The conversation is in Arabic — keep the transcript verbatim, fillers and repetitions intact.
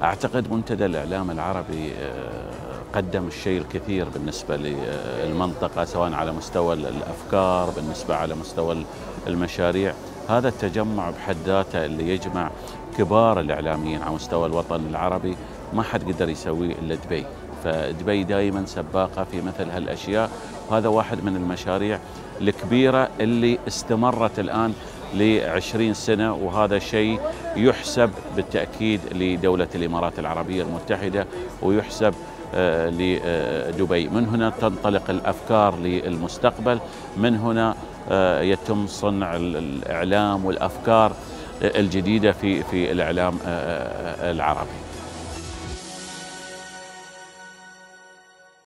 أعتقد منتدى الإعلام العربي قدم الشيء الكثير بالنسبة للمنطقة، سواء على مستوى الأفكار، بالنسبة على مستوى المشاريع. هذا التجمع بحد ذاته اللي يجمع كبار الإعلاميين على مستوى الوطن العربي ما حد قدر يسويه إلا دبي. فدبي دائما سباقة في مثل هالأشياء، وهذا واحد من المشاريع الكبيرة اللي استمرت الآن لعشرين سنة، وهذا شيء يحسب بالتأكيد لدولة الإمارات العربية المتحدة ويحسب لدبي. من هنا تنطلق الأفكار للمستقبل، من هنا يتم صنع الإعلام والأفكار الجديدة في في الإعلام العربي.